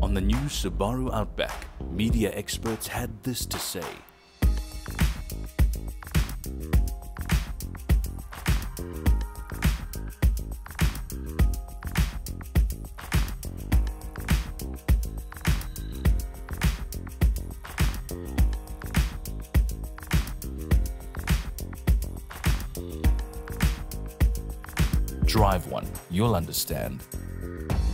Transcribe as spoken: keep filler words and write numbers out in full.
On the new Subaru Outback, media experts had this to say. Drive one, you'll understand.